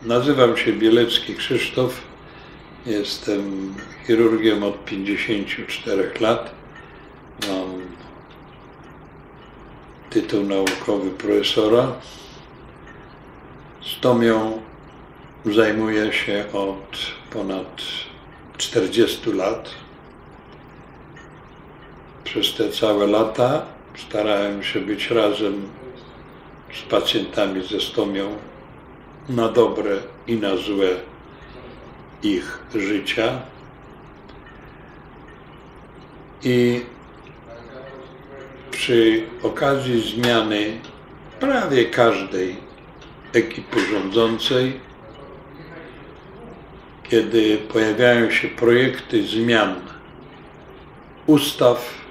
Nazywam się Bielecki Krzysztof. Jestem chirurgiem od 54 lat. Mam tytuł naukowy profesora. Stomią zajmuję się od ponad 40 lat. Przez te całe lata starałem się być razem z pacjentami ze stomią na dobre i na złe ich życia. I przy okazji zmiany prawie każdej ekipy rządzącej, kiedy pojawiają się projekty zmian ustaw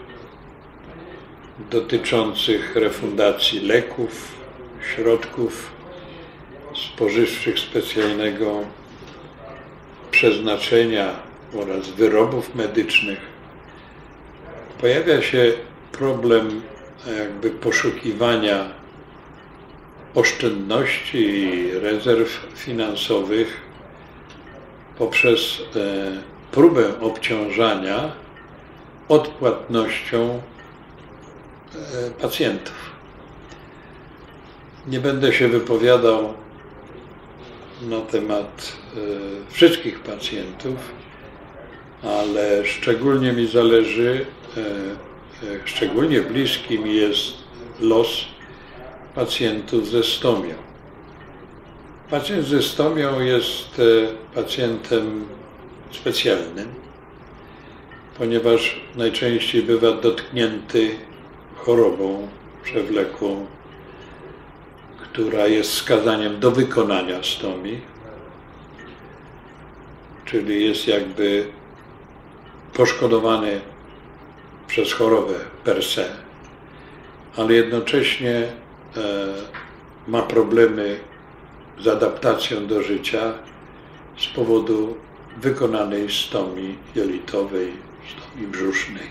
dotyczących refundacji leków, środków spożywczych specjalnego przeznaczenia oraz wyrobów medycznych, pojawia się problem jakby poszukiwania oszczędności i rezerw finansowych poprzez próbę obciążania odpłatnością pacjentów. Nie będę się wypowiadał na temat wszystkich pacjentów, ale szczególnie mi zależy, szczególnie bliski mi jest los pacjentów ze stomią. Pacjent ze stomią jest pacjentem specjalnym, ponieważ najczęściej bywa dotknięty chorobą przewlekłą, która jest wskazaniem do wykonania stomii, czyli jest jakby poszkodowany przez chorobę per se, ale jednocześnie ma problemy z adaptacją do życia z powodu wykonanej stomii jelitowej, stomii brzusznej.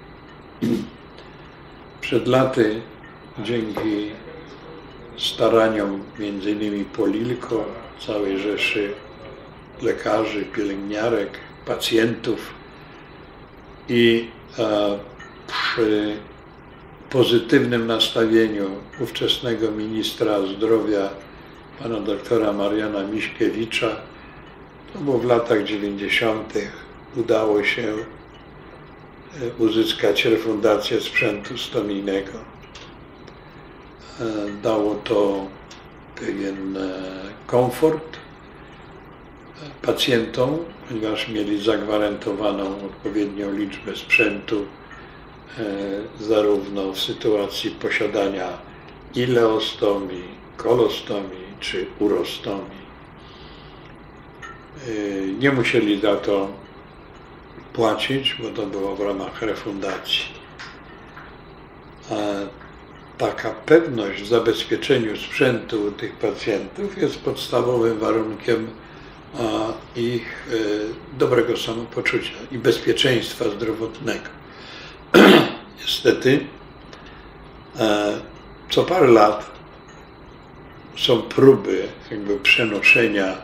Przed laty, dzięki staraniom m.in. Polilko, całej rzeszy lekarzy, pielęgniarek, pacjentów i przy pozytywnym nastawieniu ówczesnego ministra zdrowia, pana doktora Mariana Miśkiewicza, to było w latach 90. udało się uzyskać refundację sprzętu stomijnego. Dało to pewien komfort pacjentom, ponieważ mieli zagwarantowaną odpowiednią liczbę sprzętu, zarówno w sytuacji posiadania ileostomii, kolostomii czy urostomii. Nie musieli za to płacić, bo to było w ramach refundacji. Taka pewność w zabezpieczeniu sprzętu tych pacjentów jest podstawowym warunkiem ich dobrego samopoczucia i bezpieczeństwa zdrowotnego. Niestety, co parę lat są próby jakby przenoszenia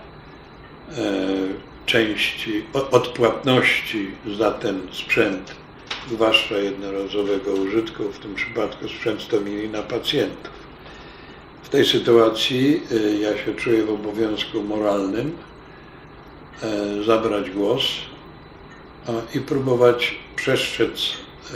części odpłatności za ten sprzęt, zwłaszcza jednorazowego użytku, w tym przypadku sprzęt stomijny, na pacjentów. W tej sytuacji ja się czuję w obowiązku moralnym zabrać głos i próbować przestrzec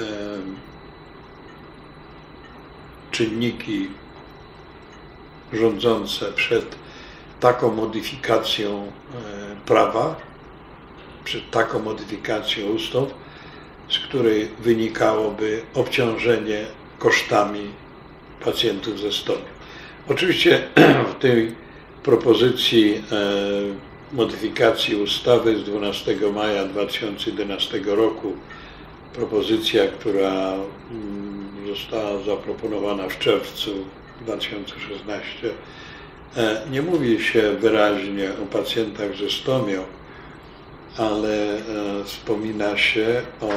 czynniki rządzące przed taką modyfikacją prawa, przed taką modyfikacją ustaw, z której wynikałoby obciążenie kosztami pacjentów ze stomią. Oczywiście w tej propozycji modyfikacji ustawy z 12 maja 2011 roku, propozycja, która została zaproponowana w czerwcu 2016, nie mówi się wyraźnie o pacjentach ze stomią, ale wspomina się o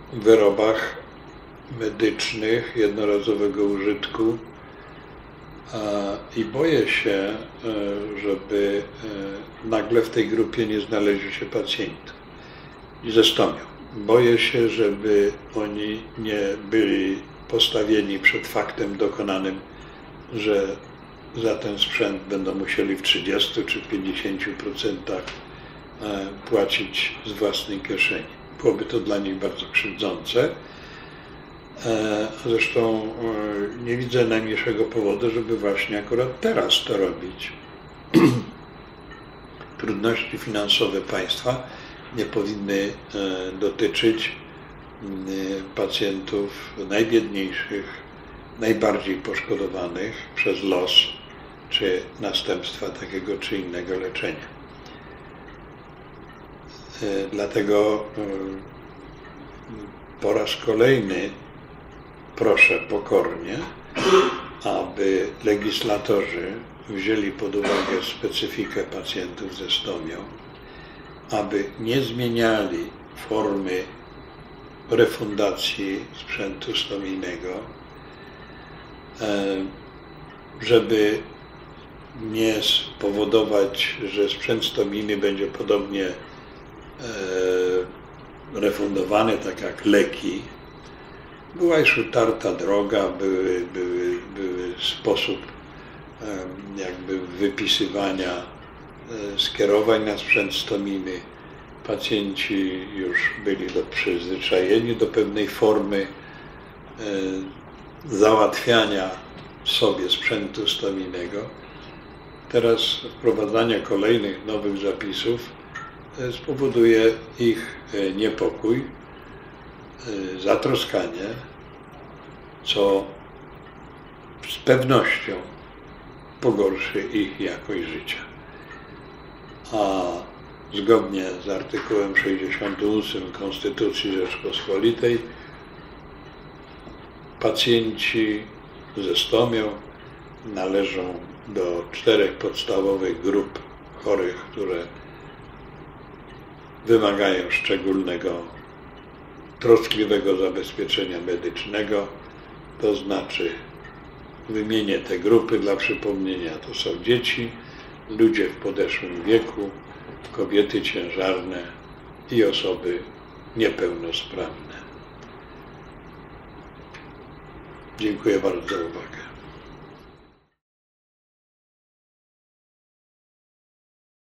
wyrobach medycznych jednorazowego użytku, I boję się, żeby nagle w tej grupie nie znaleźli się pacjentów ze stomią. Boję się, żeby oni nie byli postawieni przed faktem dokonanym, że za ten sprzęt będą musieli w 30 czy 50% płacić z własnej kieszeni. Byłoby to dla nich bardzo krzywdzące. Zresztą nie widzę najmniejszego powodu, żeby właśnie akurat teraz to robić. Trudności finansowe państwa nie powinny dotyczyć pacjentów najbiedniejszych, najbardziej poszkodowanych przez los czy następstwa takiego czy innego leczenia. Dlatego po raz kolejny proszę pokornie, aby legislatorzy wzięli pod uwagę specyfikę pacjentów ze stomią, aby nie zmieniali formy refundacji sprzętu stomijnego, żeby nie spowodować, że sprzęt stomijny będzie podobnie refundowany, tak jak leki. Była już utarta droga, były sposób jakby wypisywania skierowań na sprzęt stomijny. Pacjenci już byli przyzwyczajeni do pewnej formy załatwiania sobie sprzętu stomijnego. Teraz wprowadzanie kolejnych nowych zapisów spowoduje ich niepokój, zatroskanie, co z pewnością pogorszy ich jakość życia. A zgodnie z artykułem 68 Konstytucji Rzeczpospolitej pacjenci ze stomią należą do 4 podstawowych grup chorych, które wymagają szczególnego, troskliwego zabezpieczenia medycznego. To znaczy, wymienię te grupy dla przypomnienia. To są dzieci, ludzie w podeszłym wieku, kobiety ciężarne i osoby niepełnosprawne. Dziękuję bardzo za uwagę.